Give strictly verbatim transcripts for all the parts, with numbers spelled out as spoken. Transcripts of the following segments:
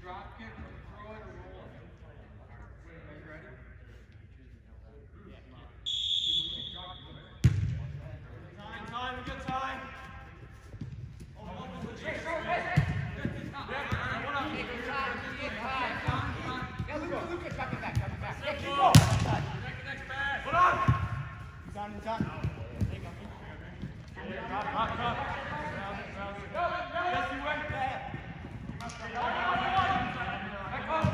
drop kick, throw it, or roll it. Guys ready? Time, time, we got time. Yeah, Luca, Luca, drop it back, drop it back. Yeah, keep Go. going. Next pass. Hold on. He's on, he's on. Drop, drop, drop. Yes, you went there. Back up.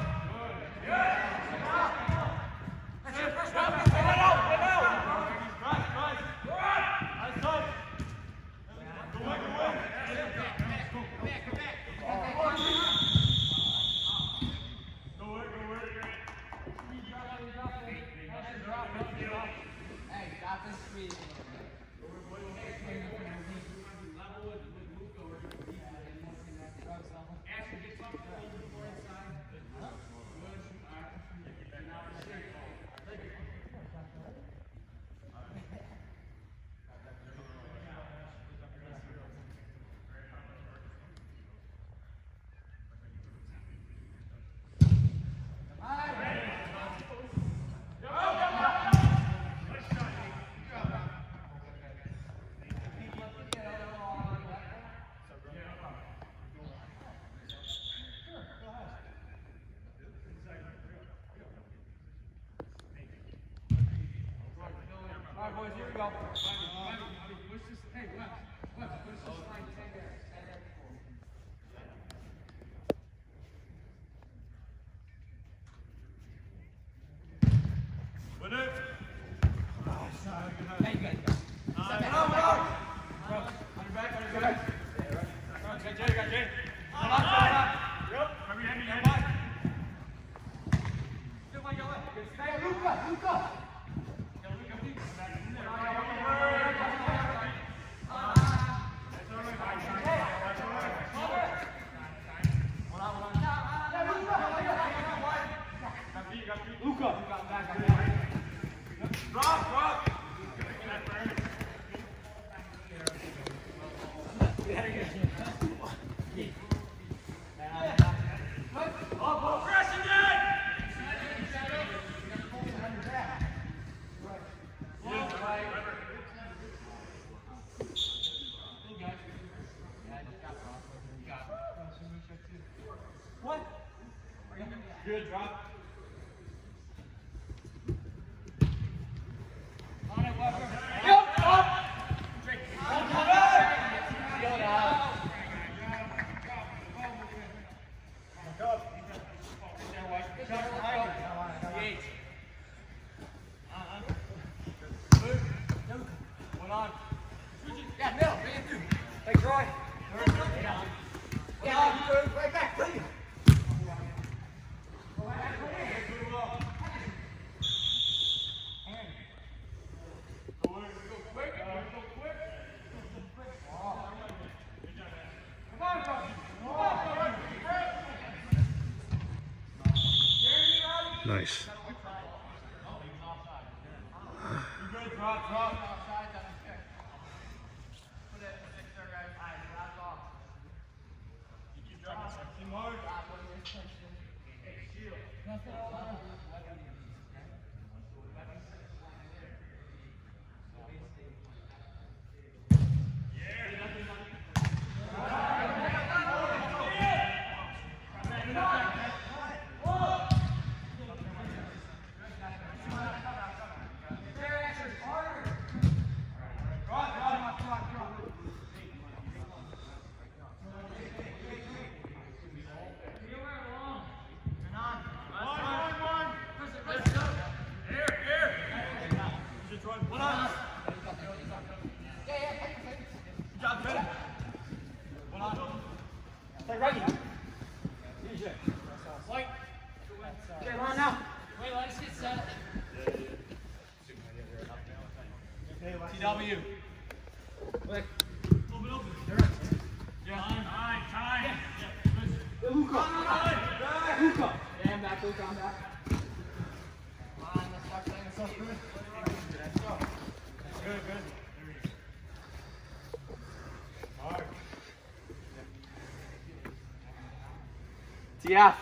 That's it. First one. Get out, get out. Right, right. Nice touch. Go away, go away. Come back, come back. Go away, go away. Hey, drop this three. All right, boys, here we go. What's this? Hey, watch. Watch. What's this line? Stay there. Stay there. Win it. Hey, you guys go. Nice. Go, go. On your back, on your back. Got Jay, got Jay. Come on, come on. Yep. Heavy, heavy, heavy. Still like your left. Stay, Luca, Luca. Luca. Drop, drop. Oh, press again. What? Good drop. On it, Weber. Yep, up. One on. Yeah, middle, bring it through. Hey, Troy. Yeah, you go right back, please. Nice. Drop, drop. T W. Quick. Yeah, time, time. Luca. Luca. Yeah, I'm back, Luca, I'm back. Come on, let's start playing this up. Good, good. All right. T F.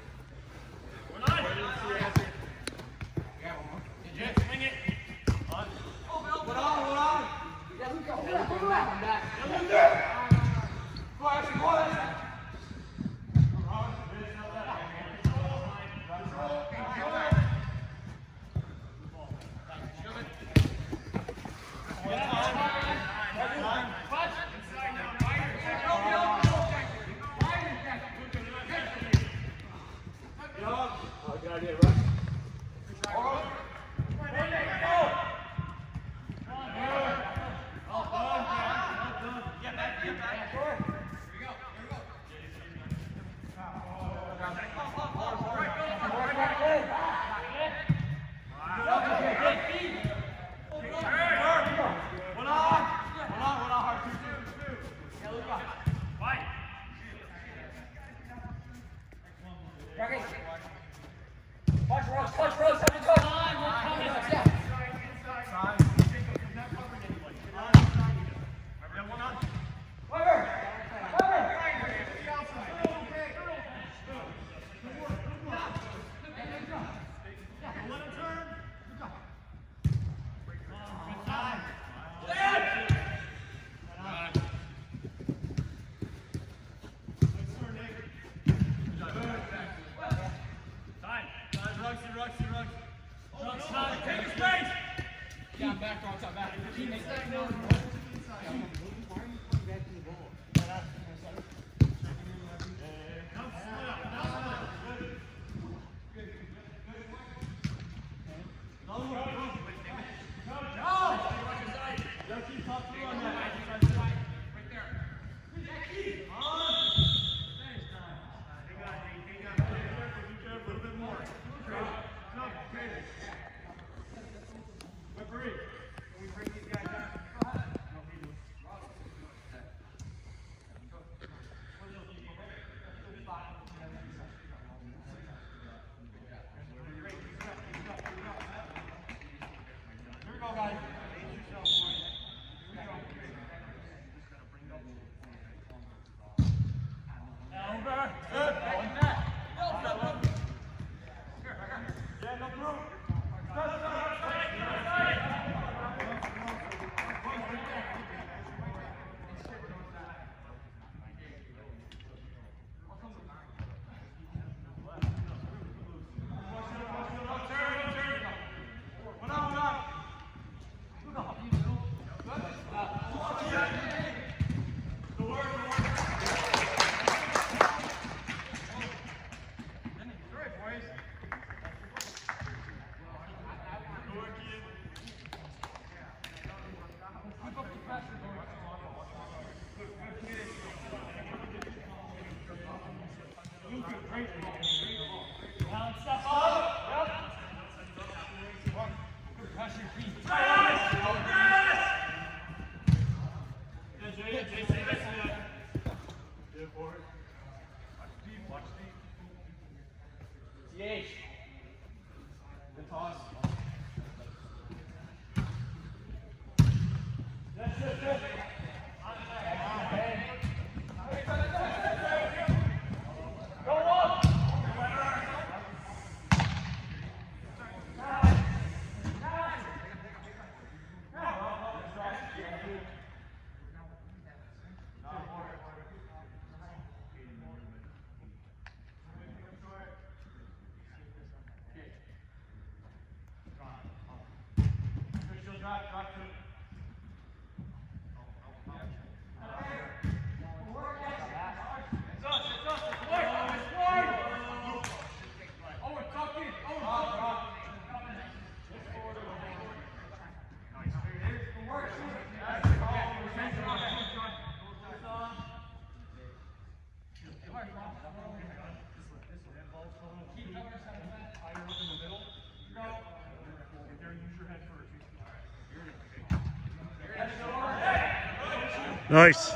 Nice.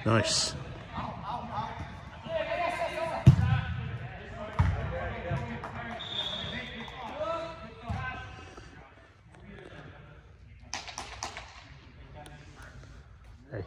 Nice. Hey.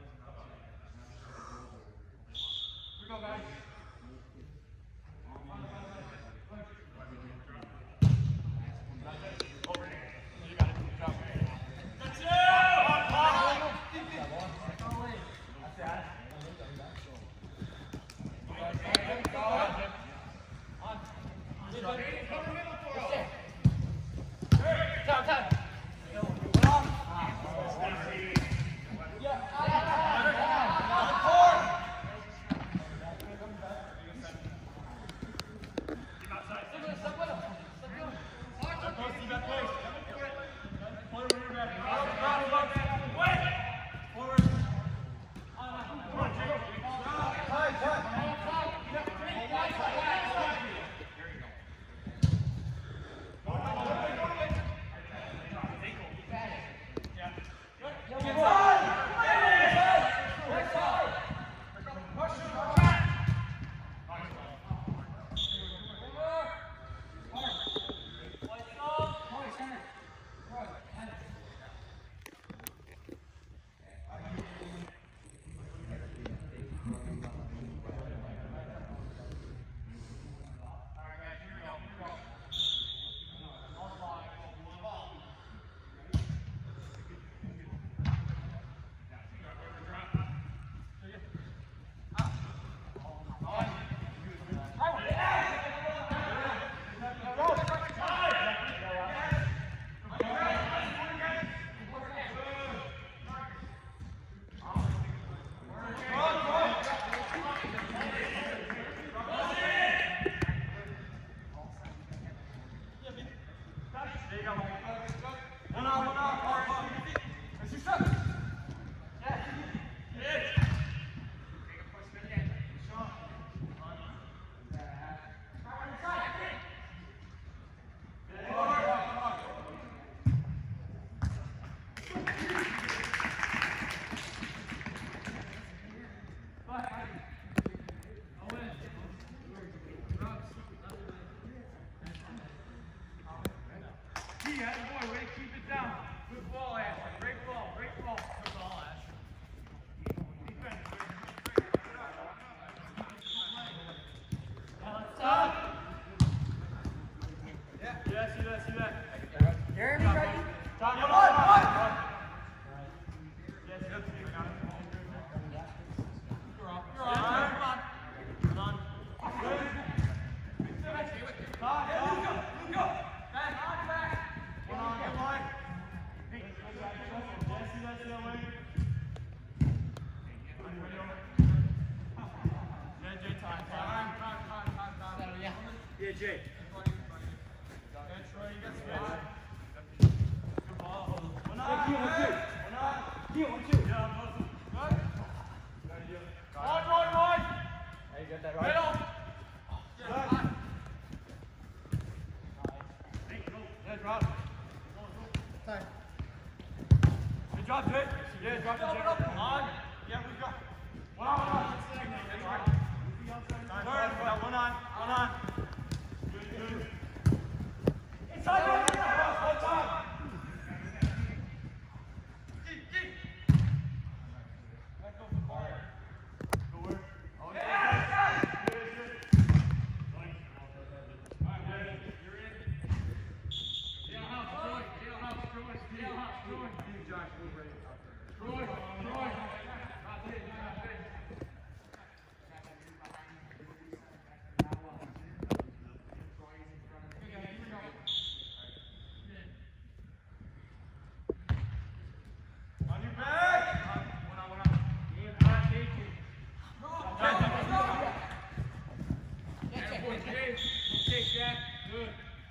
Good job, Jake. Yeah, drop it, Jake. On. Yeah, we got. One on, one on. That's right. Third, we got one on, one on. Good, good. Inside, one time. One time. Keep, keep. Back up the bar. Good work. Oh, yeah. Good, good. All right, man. You're in. Jailhouse, Troy. Jailhouse, Troy. Jailhouse, Troy. You, Josh, move right. Troy, Troy. Not there, not there. On your back. One on, one on. Good, back, take it. Good, Jake. Okay, Jack. Good.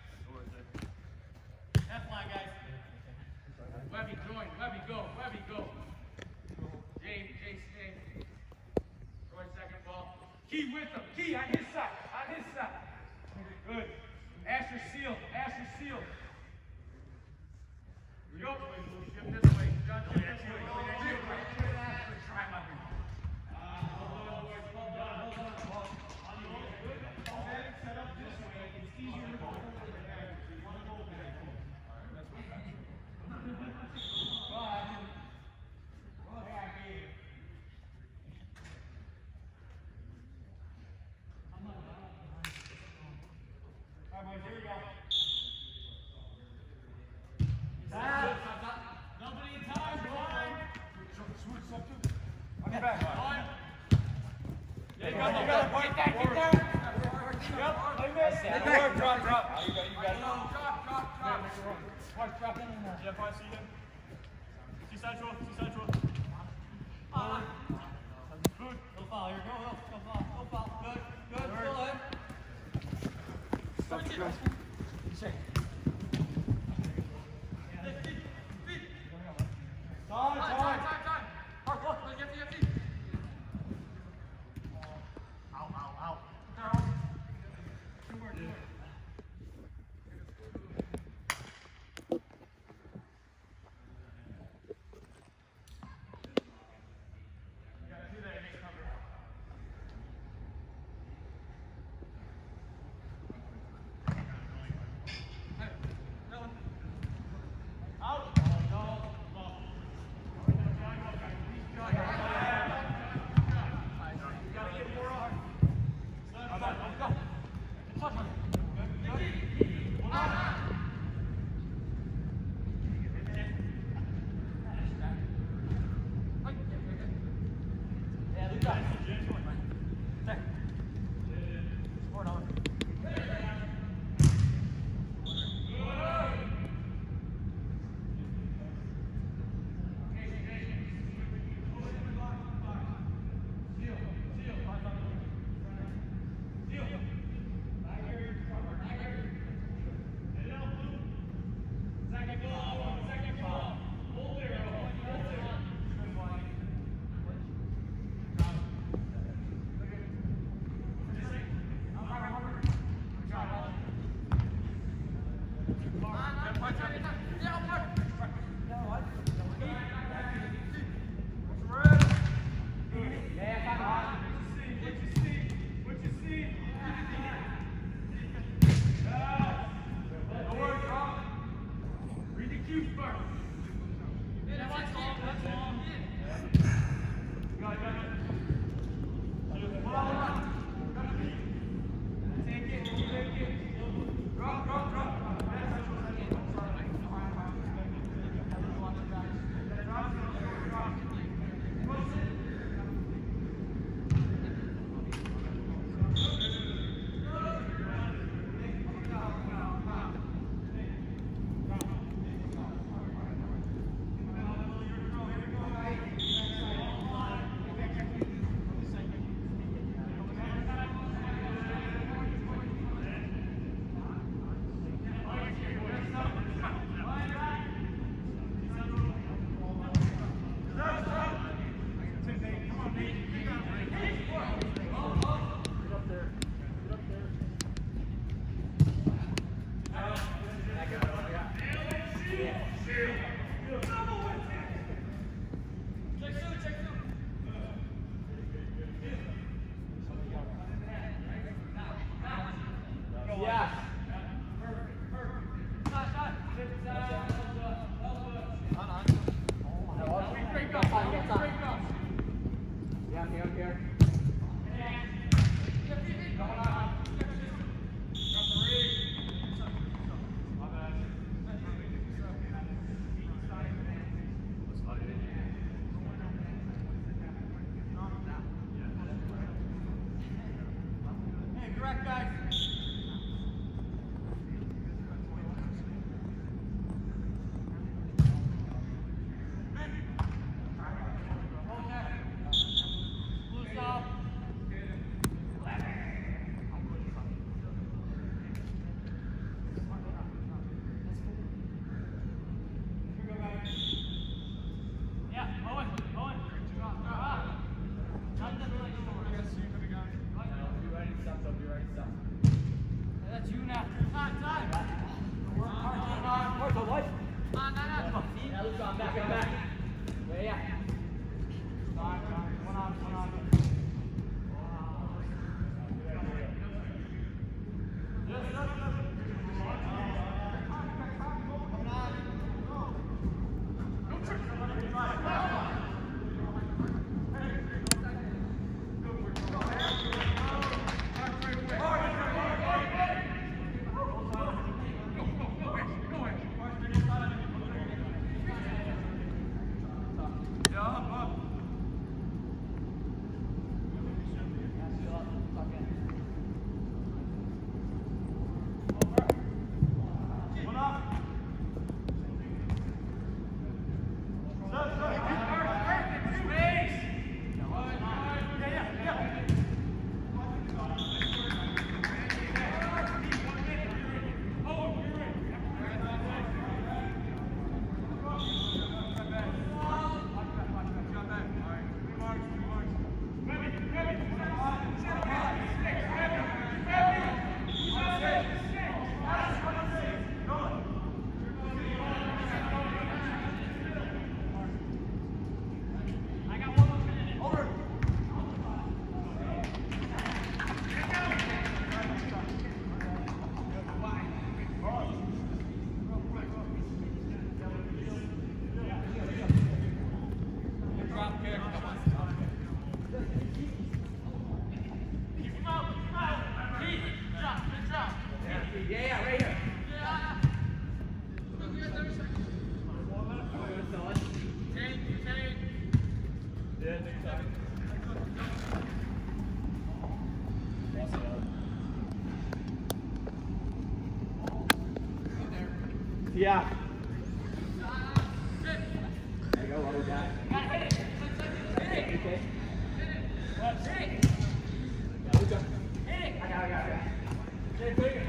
That's fine, guys. Webby, join. Webby, go. Webby, go. Jay, Jay, stay. Troy, second ball. Key with him. Key on his side. On his side. Good. Asher seal. Asher seal. Here we go. Shift this way. John, shift this way. Try my Boys, here we go. Nobody in time, time. Okay. Back. Yeah, you got it, you got it. Get that, get that. Yep, like this. Drop, drop, drop. You got it, you got it. Drop, drop, drop. Mark, drop in there. Yeah, fine, see him. See central, see central. Uh, good. Go foul, here, go, go, go foul, go foul. Good, good, still in. Stop, guys. Shake. Time, time, time, time. Mark, look, let's get the F D. Ow, ow, ow. Down. Two more, two more. Yeah, yeah, right here. Yeah. There you go, well done. Okay. Yeah, Luca. I got it, I got it.